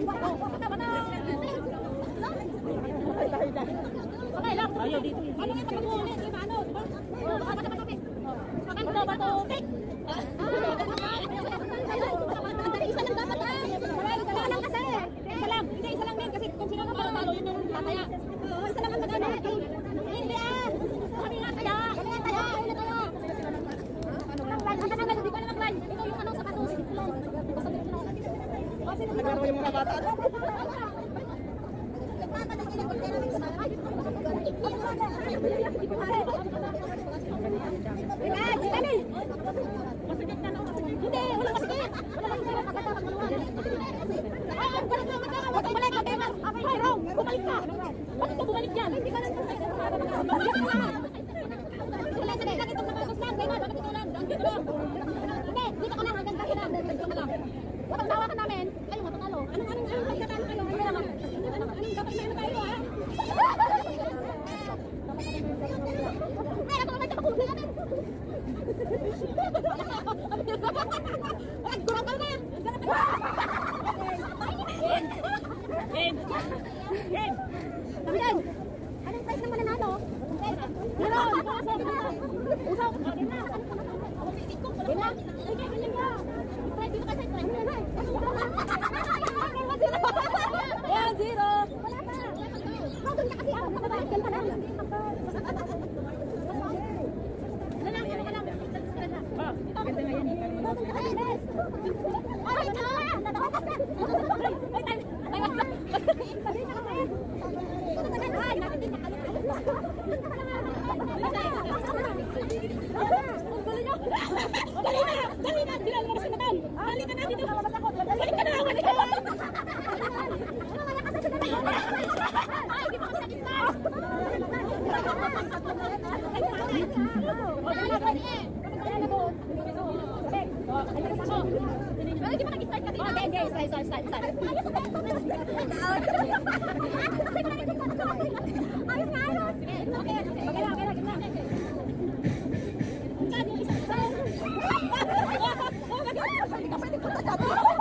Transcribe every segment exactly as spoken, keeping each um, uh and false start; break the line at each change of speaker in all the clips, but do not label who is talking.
Ayaw dito. Ano nga pag-ulit? Di ba ano? Di ba? Oo, baka bata bata. Ano ba ba to? Tik! Isa lang dapat ah. Isa lang kasi. Isa lang. Hindi, isa lang din. Kasi kung sino ang talo, yun yung tataya. Oo, isa lang ang tataya. Hindi ah. Kami nga kaya. Kami nga kaya. Kami nga kaya. Ang tanangan, hindi ko na mag-line. Ito yung anong sapatos.
Naglaro yung mga bata.
Masigit na no? Hindi, wala masigit. Wala masigit. Kasama maluwag. Ay, ang ganun naman ka. Huwag kang balik. Ay, Rom, bumalik ka. Bakit ka bumalik yan? Hindi ka lang bumalik. Wala, sige. Lang itong sapatos lang. Diba? Bakit ito lang? Dito lang. Hindi, dito ka lang. Hanggang dito lang. Dito ka lang. Huwag ang tawakan namin. Kayo matatalo. Anong, anong, anong pagkatalo kayo? Hindi naman. Anong, anong dapat na ano tayo, ha? Ay, ako naman kapakulit namin. Ay, gurapal na. Game. Game. Game. Kami din. Anong price ng mananalo? Zero. Usaw. Game na. Game na. Game na. Strike dito kasi strike. Ayan, zero. Wala pa. Doon ka kasi ako. Nakabalik ka lang.
Ganda nga yan eh.
Ay, ito! Natawakas na! Ay, tayo! Tayo! Ay, natin din nakalipin. Dali na! Dali na! Dali na! Dali na! Dali na! Dali ka na dito! Dali ka na! Dali ka na! Ay, di ba ako sa gitna? Ay, di ba nag-start ka dito? Okay, okay, start, start, start, start. Ayos na, ayos na, ayos. Okay, okay lang, okay lang, gitna. Kadi, isa, isa. Oh, my God! Pwede ka, pwede ka.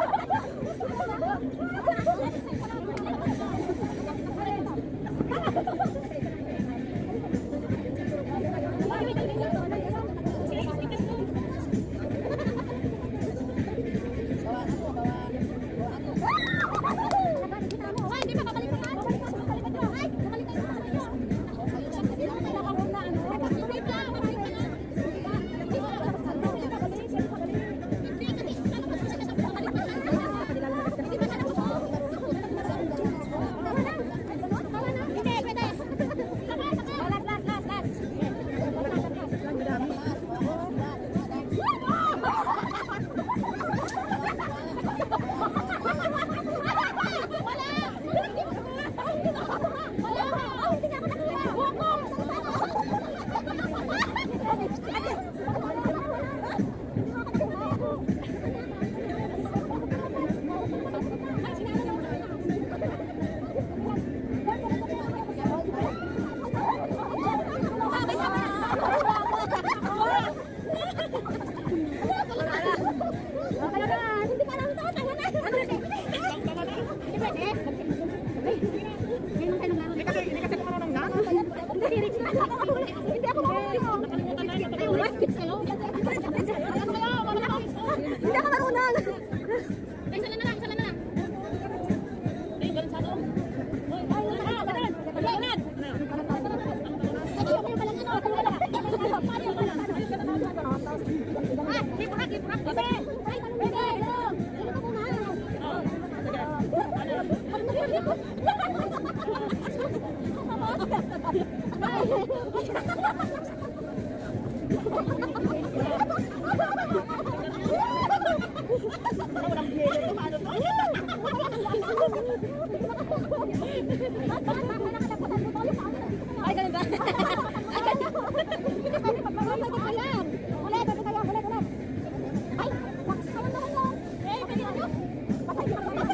Ay, ganun ba? Ay, ganun. Hindi pwede pagpapalala. Ulit, ulit kaya, ulit, ulit. Ay, lakas ka lang naman mo. Eh, pwede ano? Patay ka naman.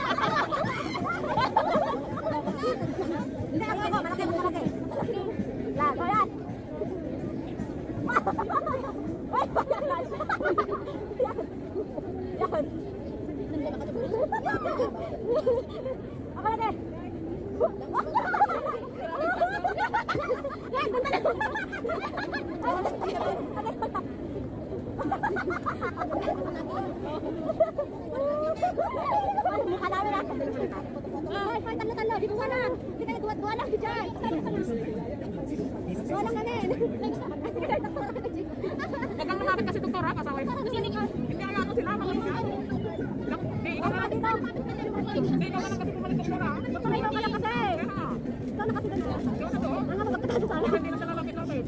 Hindi, ako ako. Malaki mo, malaki. Lahat, lahat. Ay, yan. Yan. Ako na, te. Yan, punta na. Mukha namin ah. Ay, ay, talo-talo. Dito ka lang. Hindi kayo duwa-duwa lang dyan. Duwa lang namin.
Huwag kang lumapit kasi doktor ha, pasaway. Hindi kaya ano sila, mga mga ano. Hindi, ikaw na lang. Hindi, ikaw na lang kasi pumalit doktor ha.
Tumayo ka lang kasi. Ikaw na kasi ganun.
Ikaw na to.
Ang nga magkakatago sa akin.
Hindi na siya lalapit-lapit.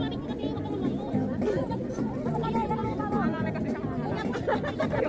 Malalay kasi siya mga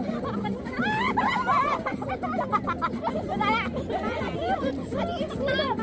Stop!